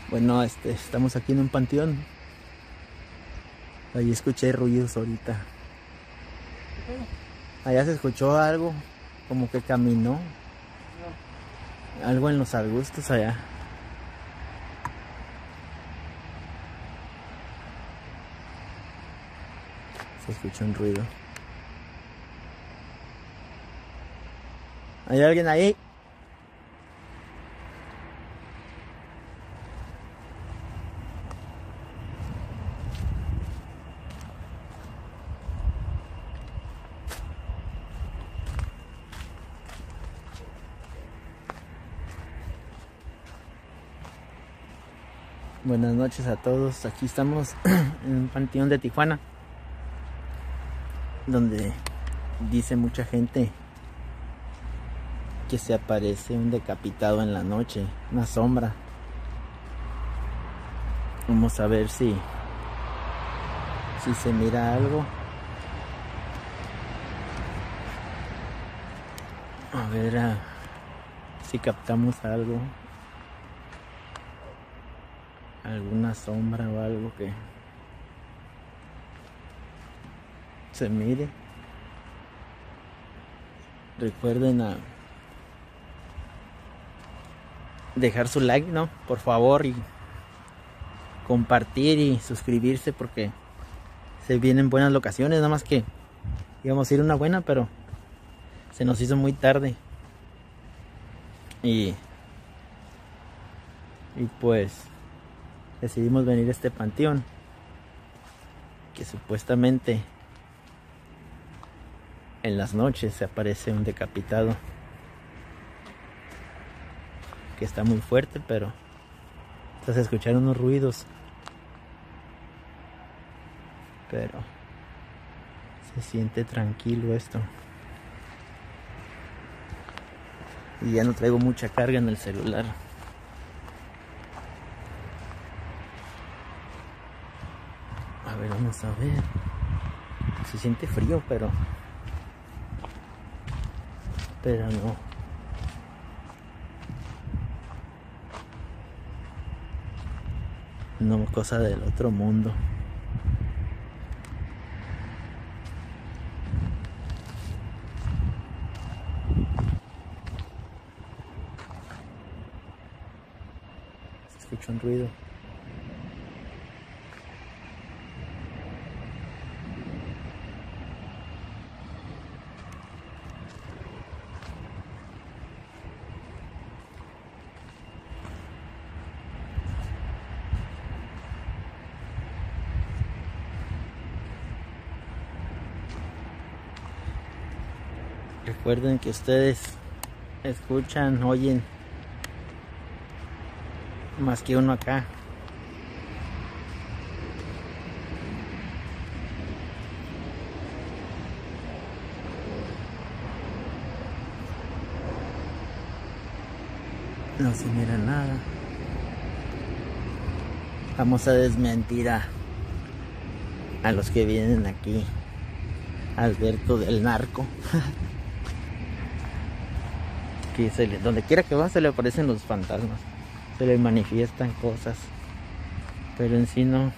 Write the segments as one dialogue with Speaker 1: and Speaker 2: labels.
Speaker 1: Bueno, estamos aquí en un panteón. Ahí escuché ruidos ahorita. Allá se escuchó algo, como que caminó. Algo en los arbustos allá. Se escuchó un ruido. ¿Hay alguien ahí? Buenas noches a todos. Aquí estamos en un panteón de Tijuana, donde dice mucha gente que se aparece un decapitado en la noche, una sombra. Vamos a ver si se mira algo. A ver si captamos algo, alguna sombra o algo que se mire. Recuerden dejar su like, ¿no? Por favor, y compartir y suscribirse, porque se vienen buenas locaciones. Nada más que íbamos a ir a una buena, pero se nos hizo muy tarde. Y pues decidimos venir a este panteón, que supuestamente en las noches se aparece un decapitado, que está muy fuerte, pero se escucharon unos ruidos, pero se siente tranquilo esto. Y ya no traigo mucha carga en el celular. A ver, vamos a ver. Se siente frío, pero no cosa del otro mundo. Se escucha un ruido. Recuerden que ustedes escuchan, oyen más que uno acá. No se mira nada. Vamos a desmentir a los que vienen aquí. Alberto del Narco. Que donde quiera que va se le aparecen los fantasmas, se le manifiestan cosas, pero en sí no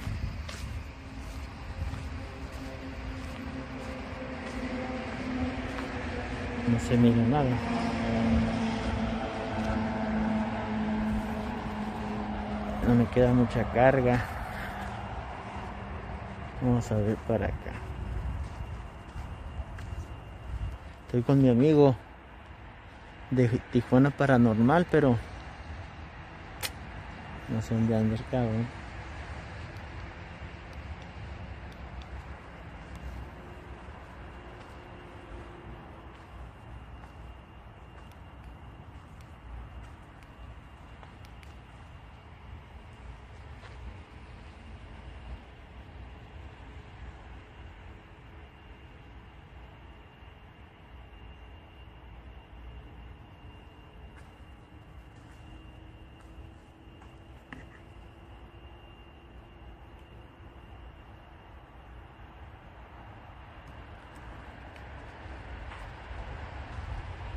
Speaker 1: se mira nada. No me queda mucha carga. Vamos a ver para acá. Estoy con mi amigo de Tijuana Paranormal, pero no sé dónde anda el cabrón.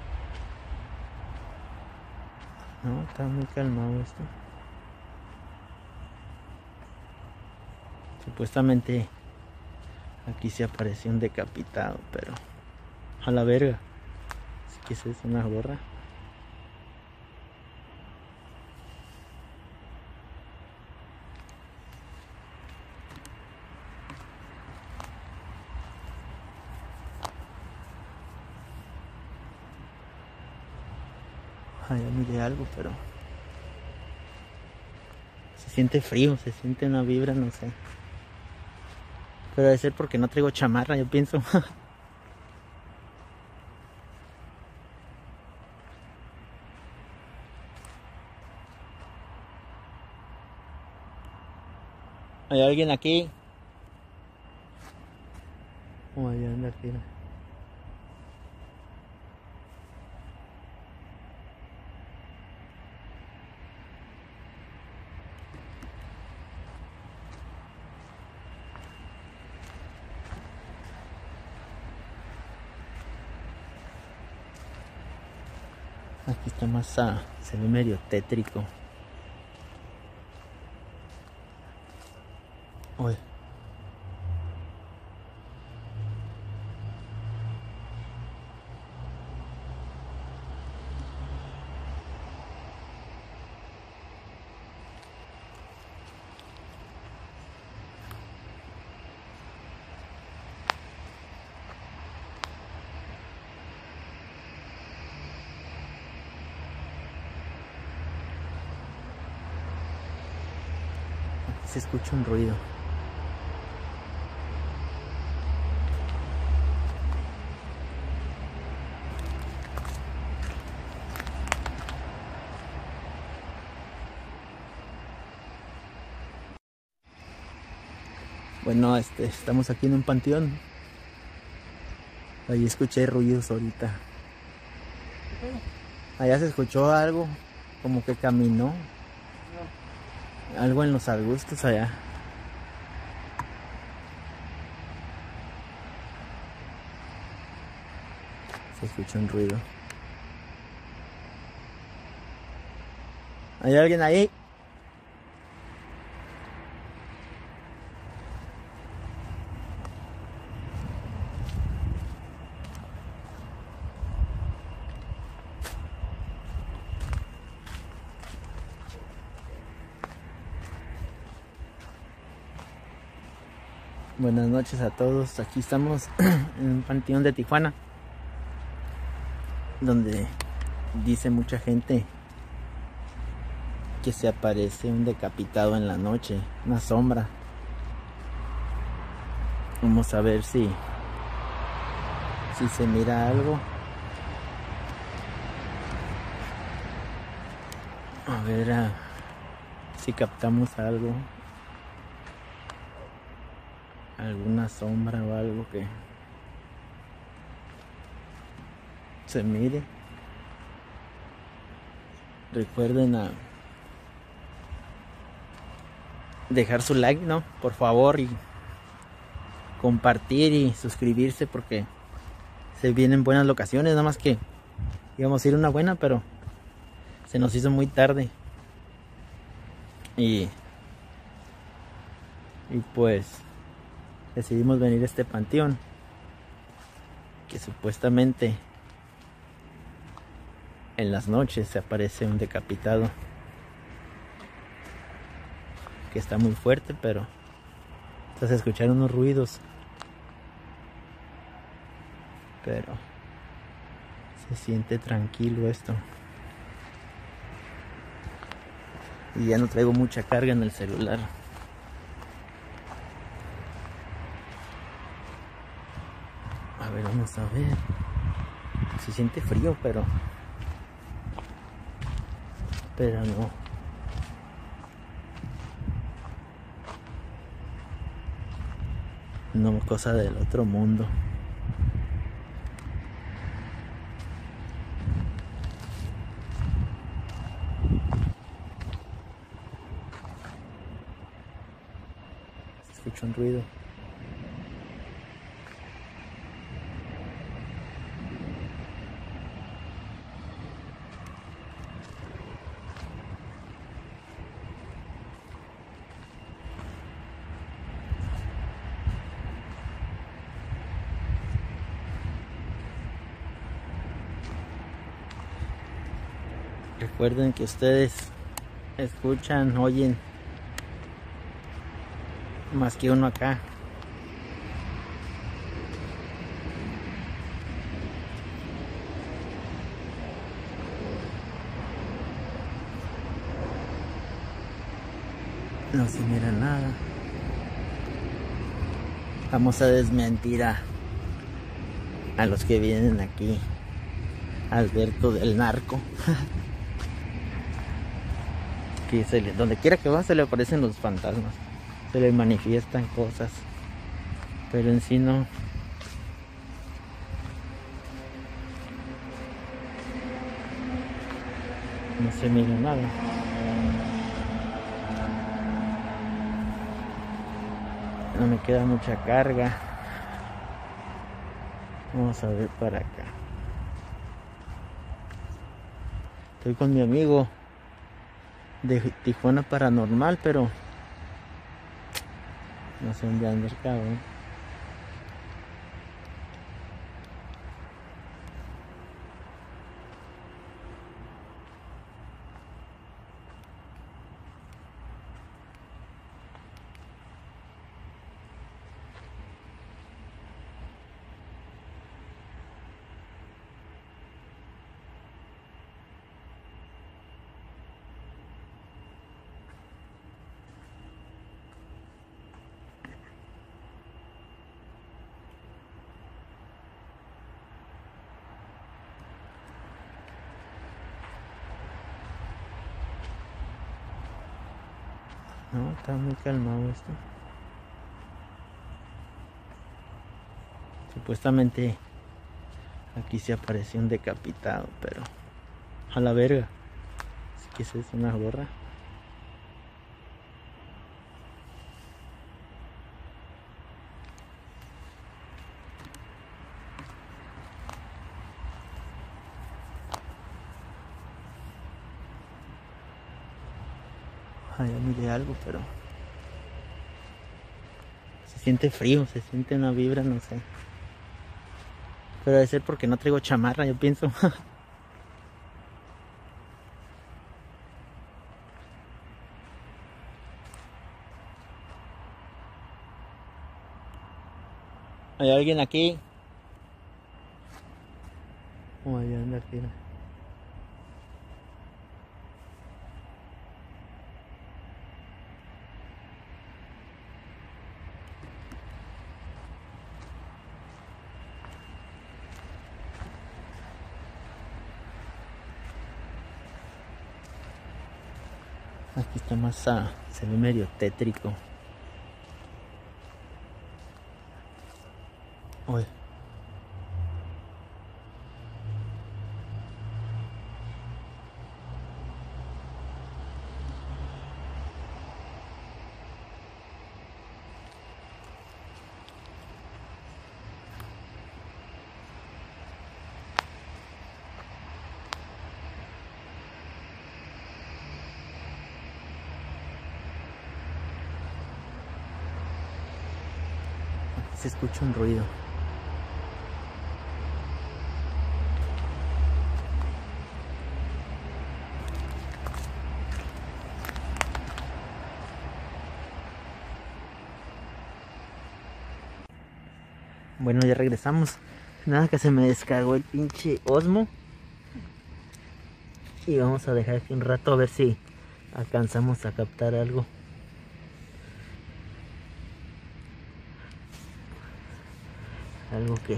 Speaker 1: No, está muy calmado esto. Supuestamente aquí se apareció un decapitado, pero a la verga. Así que esa es una gorra. Allá miré algo, pero se siente frío, se siente una vibra, no sé. Pero debe ser porque no traigo chamarra, yo pienso. ¿Hay alguien aquí? Oh, allá anda aquí. Aquí está más, se ve medio tétrico. Uy. Se escucha un ruido. Bueno, estamos aquí en un panteón. Ahí escuché ruidos ahorita. Allá se escuchó algo, como que caminó. Algo en los arbustos allá. Se escucha un ruido. ¿Hay alguien ahí? Buenas noches a todos. Aquí estamos en un panteón de Tijuana, donde dice mucha gente que se aparece un decapitado en la noche, una sombra. Vamos a ver si se mira algo. A ver si captamos algo. Alguna sombra o algo que se mire. Recuerden dejar su like, ¿no? Por favor, y compartir y suscribirse, porque se vienen buenas locaciones. Nada más que íbamos a ir a una buena, pero se nos hizo muy tarde. Y pues decidimos venir a este panteón, que supuestamente en las noches se aparece un decapitado, que está muy fuerte, pero se escucharon unos ruidos, pero se siente tranquilo esto. Y ya no traigo mucha carga en el celular. A ver, vamos a ver. Se siente frío, pero no cosa del otro mundo. Se escucha un ruido. Recuerden que ustedes escuchan, oyen más que uno acá. No se mira nada. Vamos a desmentir a los que vienen aquí. Alberto del Narco. Que donde quiera que va se le aparecen los fantasmas. Se le manifiestan cosas. Pero en sí no. No se mira nada. No me queda mucha carga. Vamos a ver para acá. Estoy con mi amigo de Tijuana Paranormal, pero no sé dónde anda el cabrón. No, está muy calmado esto. Supuestamente aquí se apareció un decapitado, pero a la verga. Así que esa es una gorra. Ya miré algo, pero se siente frío, se siente una vibra, no sé. Pero debe ser porque no traigo chamarra, yo pienso. ¿Hay alguien aquí? Oh, allá anda aquí. Aquí está más, se ve medio tétrico. Uy. Se escucha un ruido. Bueno, ya regresamos. Nada, que se me descargó el pinche Osmo. Y vamos a dejar aquí un rato a ver si alcanzamos a captar algo. Algo que...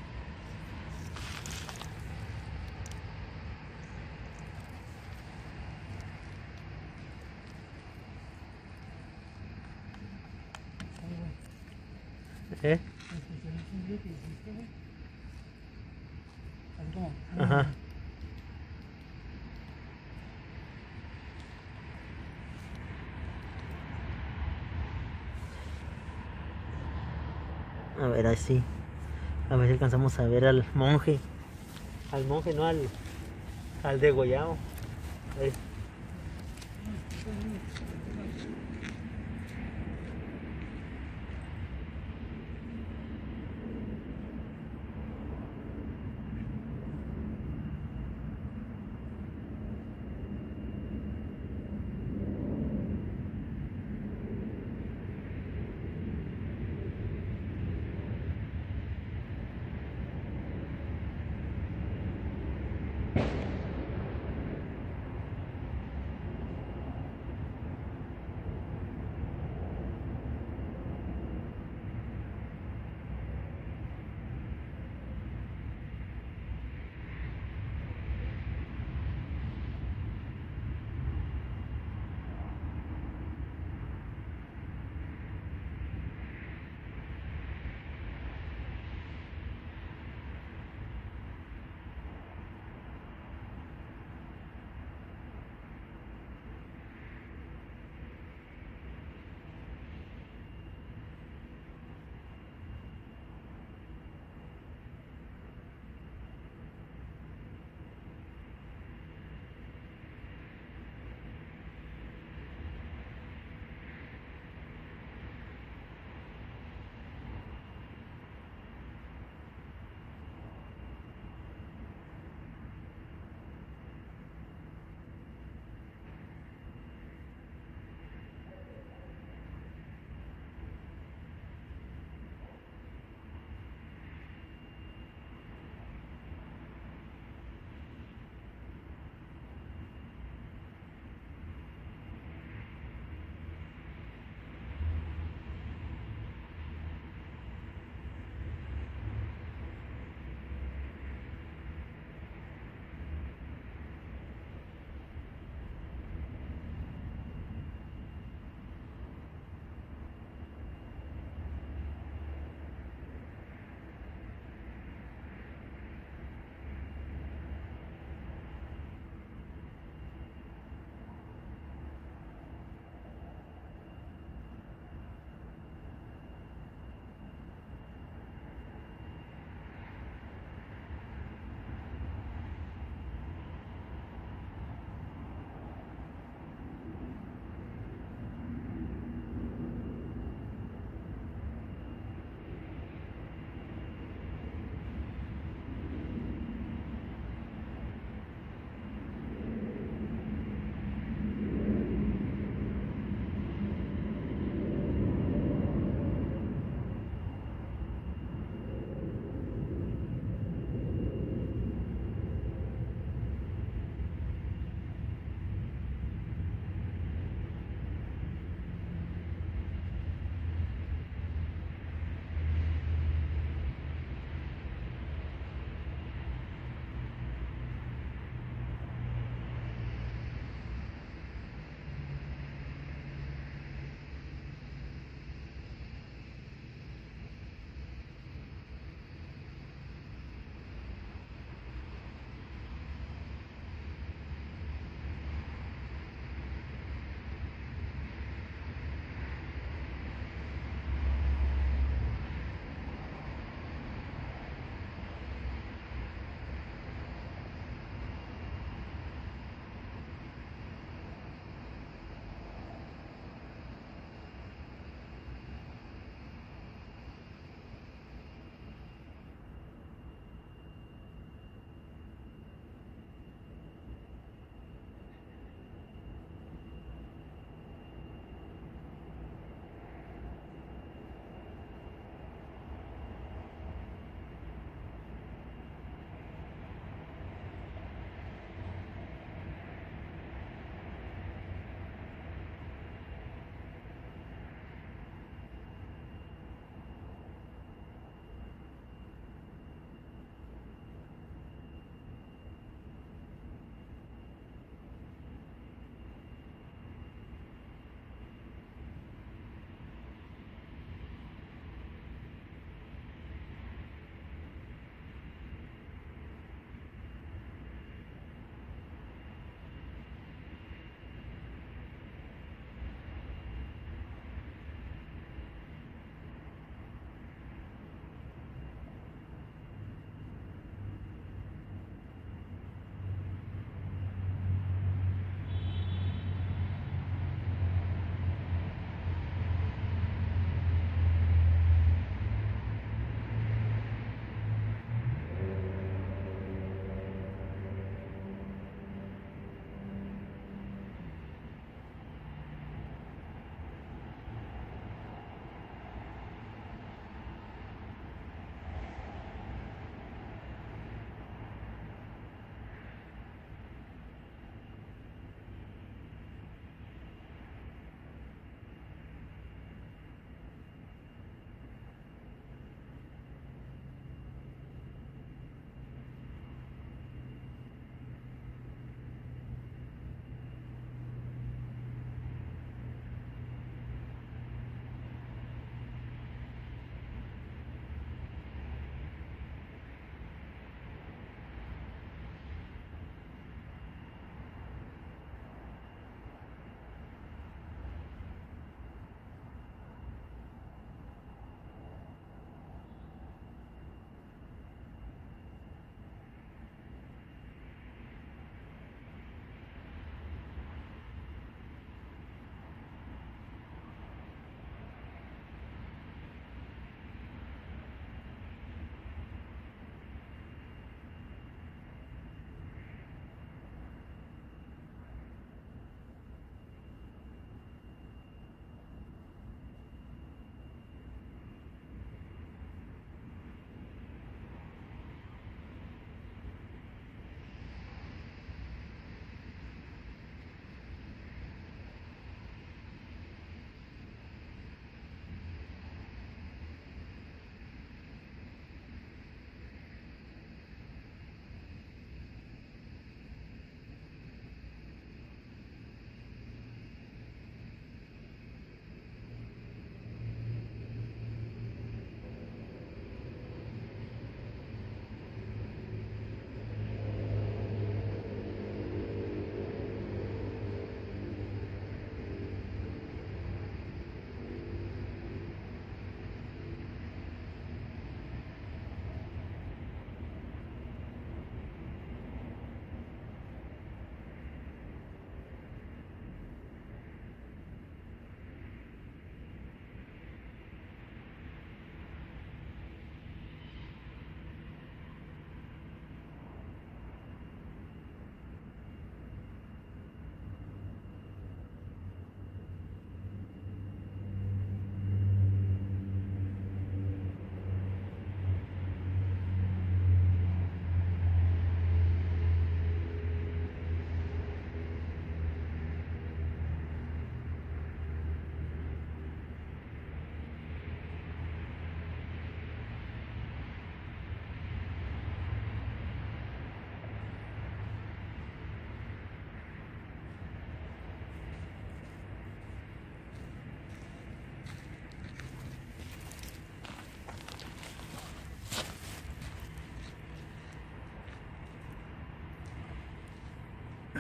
Speaker 1: ¿Eh? Ajá. A ver, ahí sí. A ver si alcanzamos a ver al monje. Al monje, no al degollado. Ahí.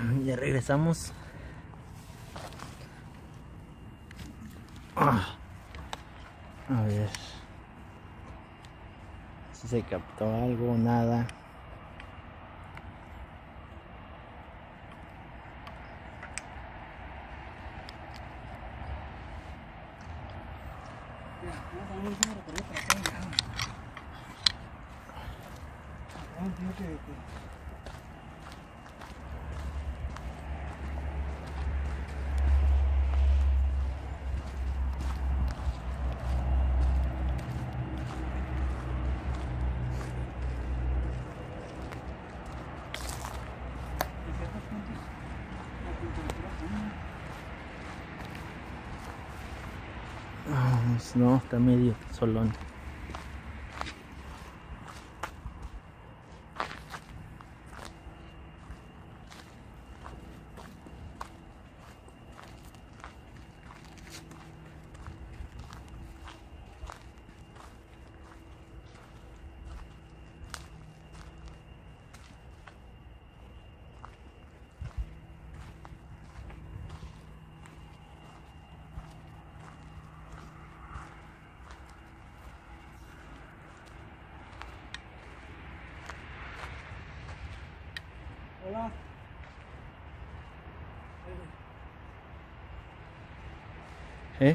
Speaker 1: Ya regresamos. A ver si se captó algo, nada. No, está medio solón.
Speaker 2: Hola.
Speaker 1: ¿Eh?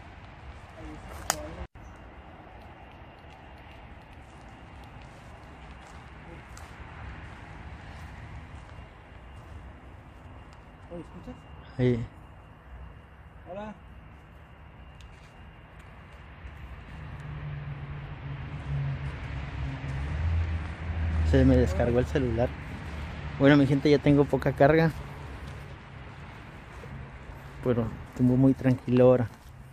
Speaker 2: ¿Lo escuchas?
Speaker 1: Sí.
Speaker 2: Hola.
Speaker 1: Se me descargó el celular. Bueno, mi gente, ya tengo poca carga, pero estuvo muy tranquilo ahora.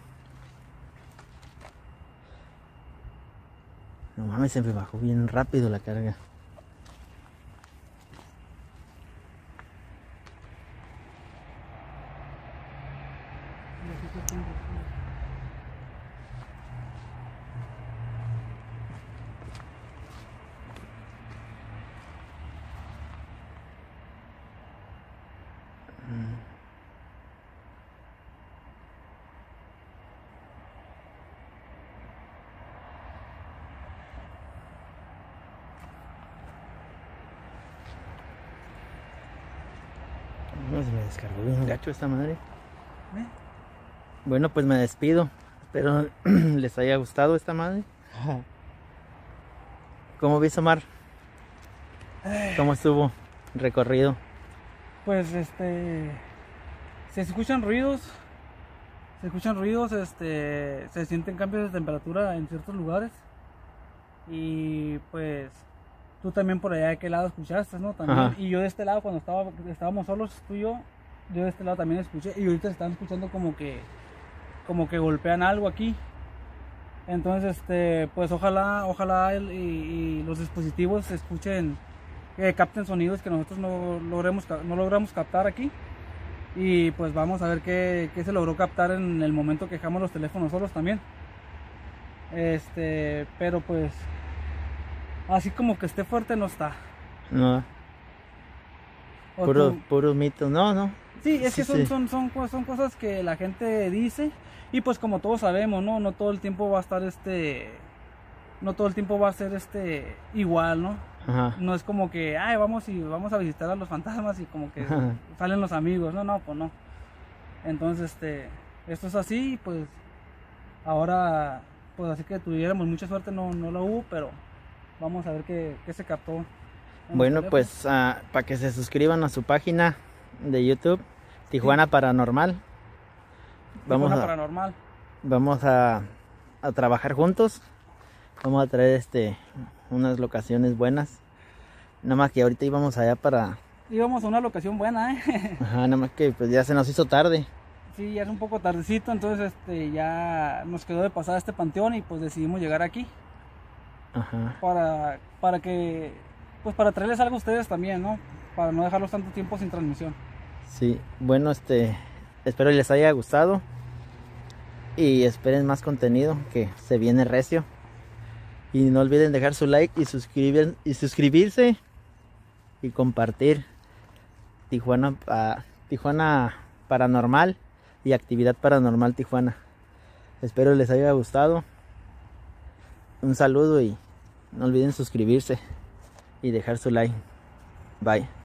Speaker 1: No mames, se me bajó bien rápido la carga. No, se me descargó bien gacho esta madre. Bueno, pues me despido. Espero les haya gustado esta madre. ¿Cómo ves, Omar? ¿Cómo estuvo el recorrido?
Speaker 2: Pues se escuchan ruidos. Se sienten cambios de temperatura en ciertos lugares. Y pues tú también por allá de qué lado escuchaste, ¿no? También.
Speaker 1: Ajá.
Speaker 2: Y yo de este lado cuando estábamos solos tú y yo de este lado también escuché. Y ahorita se están escuchando como que golpean algo aquí. Entonces pues ojalá y los dispositivos escuchen, que capten sonidos que nosotros no logramos captar aquí. Y pues vamos a ver qué se logró captar en el momento que dejamos los teléfonos solos también. Pero pues así como que esté fuerte no está.
Speaker 1: No,
Speaker 2: ¿O
Speaker 1: puro,
Speaker 2: tú?
Speaker 1: puro mito. No, no.
Speaker 2: Sí, es
Speaker 1: Sí,
Speaker 2: que son,
Speaker 1: sí.
Speaker 2: son cosas que la gente dice. Y pues como todos sabemos, no todo el tiempo va a estar no todo el tiempo va a ser igual, ¿no?
Speaker 1: Ajá.
Speaker 2: No es como que ay vamos a visitar a los fantasmas y como que
Speaker 1: Ajá.
Speaker 2: salen los amigos, no, pues no. Entonces esto es así. Pues ahora pues así que tuviéramos mucha suerte no lo hubo, pero vamos a ver qué se captó en los
Speaker 1: Bueno,
Speaker 2: teléfonos.
Speaker 1: pues para que se suscriban a su página de YouTube, Tijuana Paranormal.
Speaker 2: Tijuana Paranormal.
Speaker 1: Vamos a trabajar juntos. Vamos a traer unas locaciones buenas. Nada más que ahorita íbamos allá para...
Speaker 2: Íbamos a una locación buena,
Speaker 1: Ajá, nada más que pues ya se nos hizo tarde.
Speaker 2: Sí, ya es un poco tardecito, entonces ya nos quedó de pasar a este panteón y pues decidimos llegar aquí.
Speaker 1: Ajá.
Speaker 2: Para que, pues para traerles algo a ustedes también, ¿no? Para no dejarlos tanto tiempo sin transmisión.
Speaker 1: Sí, bueno, espero les haya gustado. Y esperen más contenido, que se viene recio. Y no olviden dejar su like y suscribirse y compartir. Tijuana Paranormal y Actividad Paranormal Tijuana. Espero les haya gustado. Un saludo y no olviden suscribirse y dejar su like. Bye.